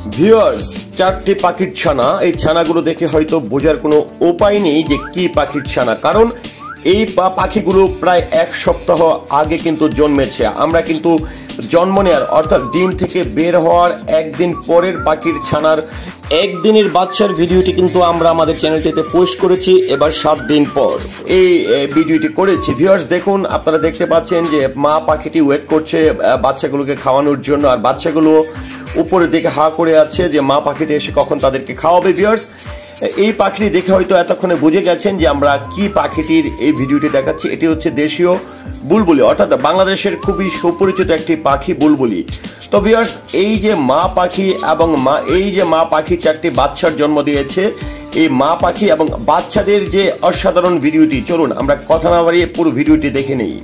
Viewers, চারটি পাখির ছানা। এই ছানাগুলো দেখে হয়তো বোঝার কোনো উপায় নেই যে কি পাখির ছানা, কারণ এই পাখিগুলো প্রায় এক সপ্তাহ আগে কিন্তু জন্মেছে। আমরা কিন্তু জন্ম নেওয়ার অর্থাৎ ডিম থেকে বের হওয়ার একদিন পরের পাখির ছানার একদিনের বাচ্চার ভিডিওটি কিন্তু আমরা আমাদের চ্যানেলটিতে পোস্ট করেছি। এবার 7 দিন পর এই ভিডিওটি করেছি। ভিউয়ার্স দেখুন, আপনারা দেখতে পাচ্ছেন যে মা পাখিটি ওয়েট করছে বাচ্চাগুলোকে খাওয়ানোর জন্য, আর বাচ্চাগুলো উপরের দিকে হা করে আছে যে মা পাখিটি এসে কখন তাদেরকে খাওয়াবে। ভিউয়ার্স, এই পাখিটি দেখে হয়তো এতক্ষণে বুঝে গেছেন যে আমরা কি পাখিটির এই ভিডিওটি দেখাচ্ছি। এটি হচ্ছে দেশীয় বুলবুলি, অর্থাৎ বাংলাদেশের খুবই সুপরিচিত একটি পাখি বুলবুলি। তো ভিউয়ার্স, এই যে মা পাখি এবং মা পাখি 4টি বাচ্চার জন্ম দিয়েছে। এই মা পাখি এবং বাচ্চাদের যে অসাধারণ ভিডিওটি, চলুন আমরা কথা না বাড়িয়ে পুরো ভিডিওটি দেখে নেই।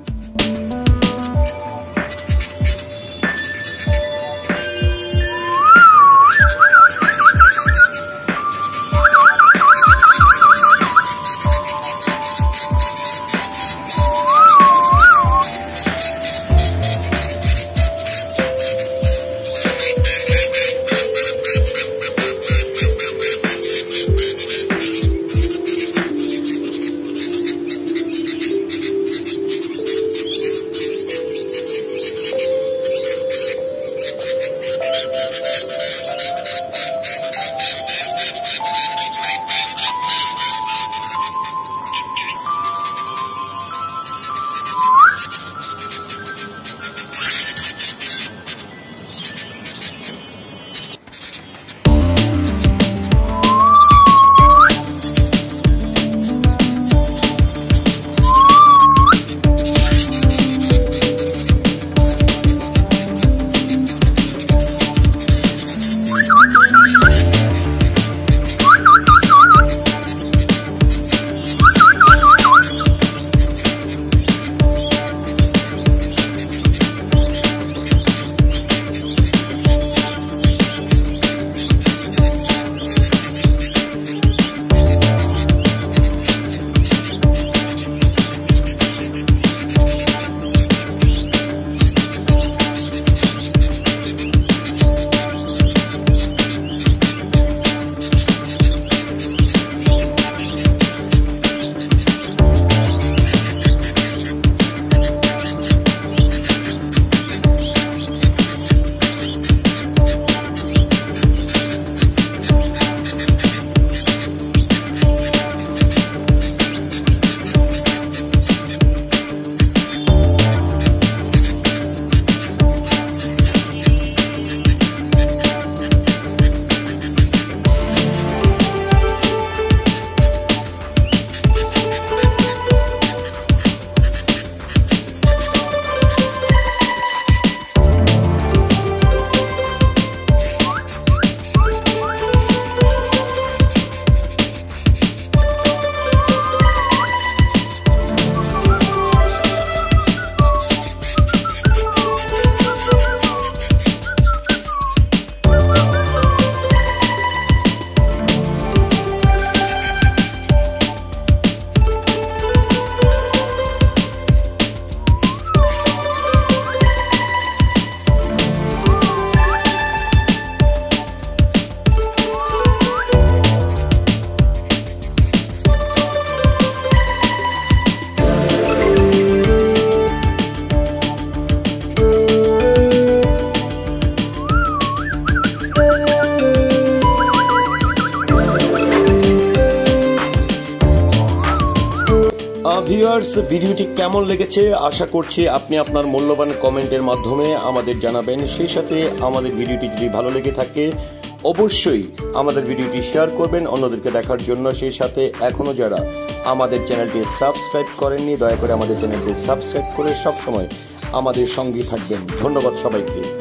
ভিউয়ার্স, ভিডিওটি কেমন লেগেছে আশা করছি আপনি আপনার মূল্যবান কমেন্টের মাধ্যমে আমাদের জানাবেন। সেই সাথে আমাদের ভিডিওটি যদি ভালো লেগে থাকে অবশ্যই আমাদের ভিডিওটি শেয়ার করবেন অন্যদেরকে দেখার জন্য। সেই সাথে এখনো যারা আমাদের চ্যানেলটি সাবস্ক্রাইব করেননি, দয়া করে আমাদের চ্যানেলটি সাবস্ক্রাইব করে সবসময় আমাদের সঙ্গী থাকবেন। ধন্যবাদ সবাইকে।